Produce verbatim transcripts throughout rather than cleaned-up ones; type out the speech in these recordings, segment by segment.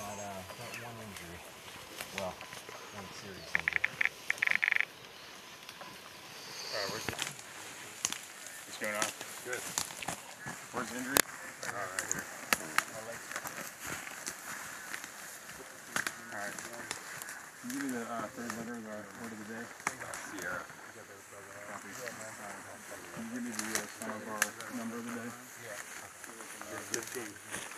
got, uh, got one injury. Well, one serious injury. Alright, where's the... What's going on? Good. Where's the injury? Oh, right here. Alright. Can you give me the uh, third letter of the word of the day? Sierra. Copy. Can you give me the uh, sign of our number of the day? Yeah. fifteen.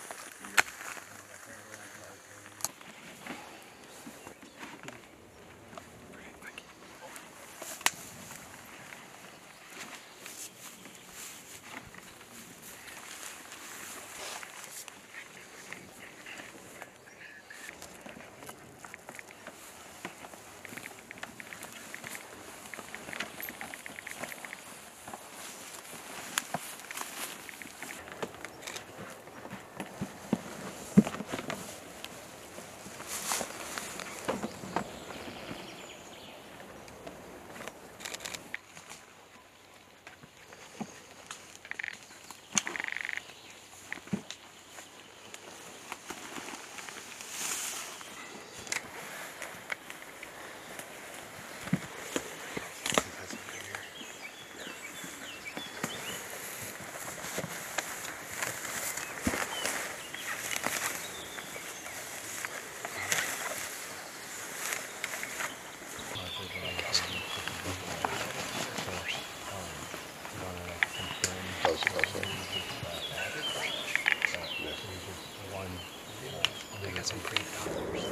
They got some great doctors.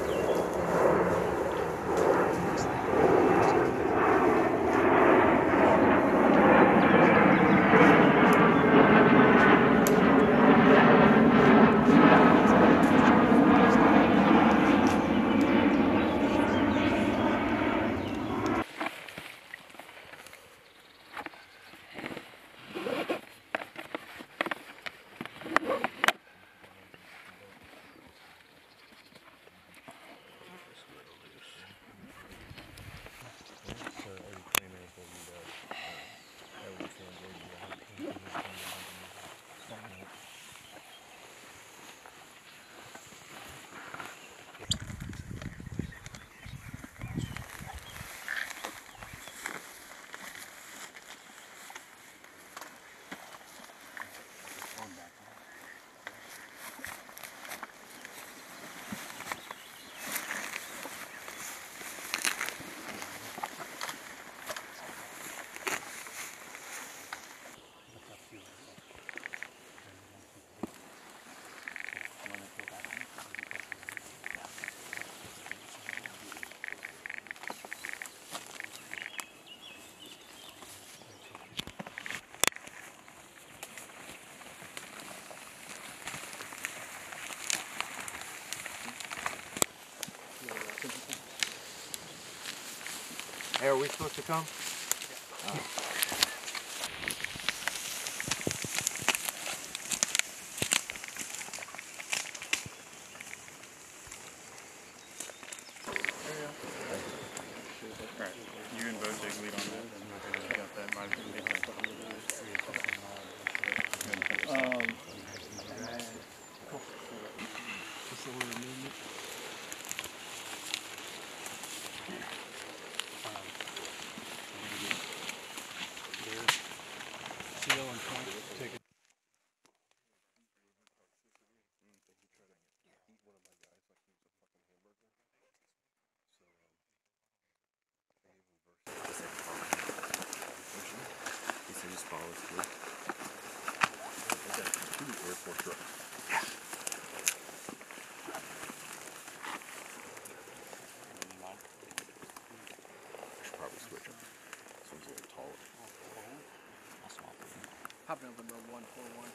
Hey, are we supposed to come? Yeah. Oh. Alright, you and Bo take lead on that. You got that. Might um, Just a little movement. Seal and front. Take it. He said just follow us through. Okay, Air Force truck. Yeah. I should probably switch them. This one's a little taller. Hopping up number one four one.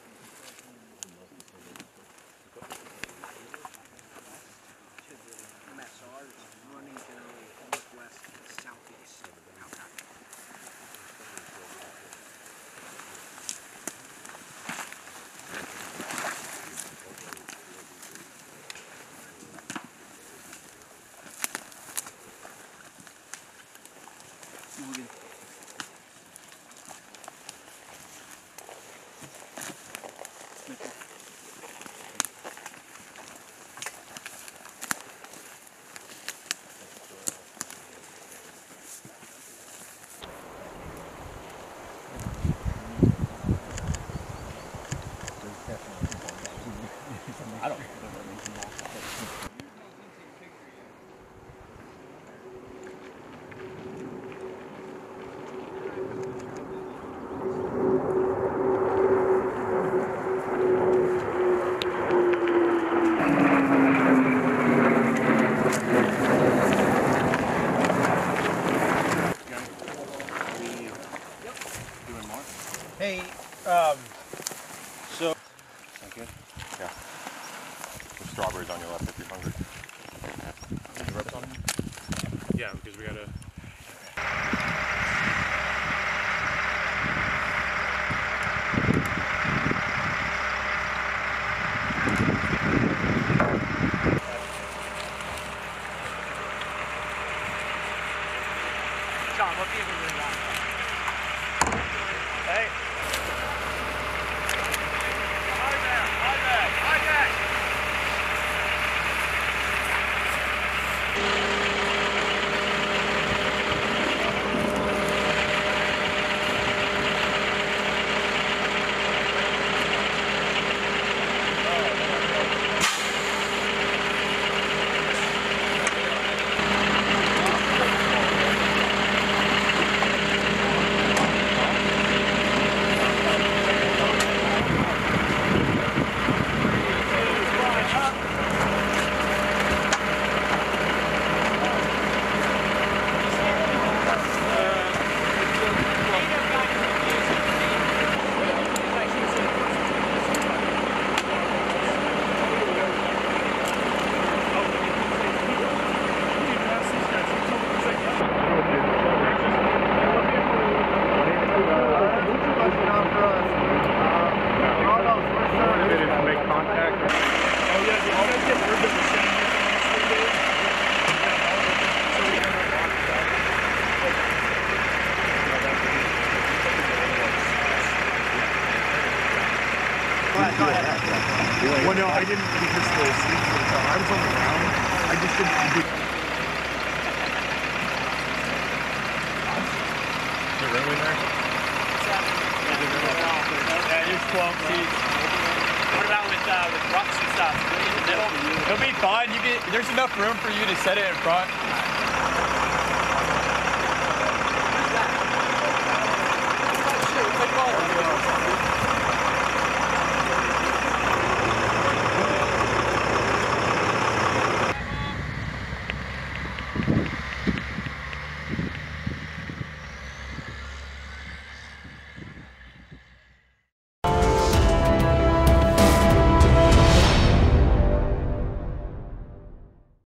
M S R is running generally northwest southeast. Morgan. strawberries on your left if you're hungry. Any ropes on them? Yeah, because we gotta. John, what vehicle are you on? Hey. High back, high back, high back. Well, no, I didn't because the seats were so I was on the ground. I just didn't. I did. Is there room in there? Yeah, there's twelve seats. What about with uh, with rucks and stuff? In the middle? It'll be fine. You get there's enough room for you to set it in front.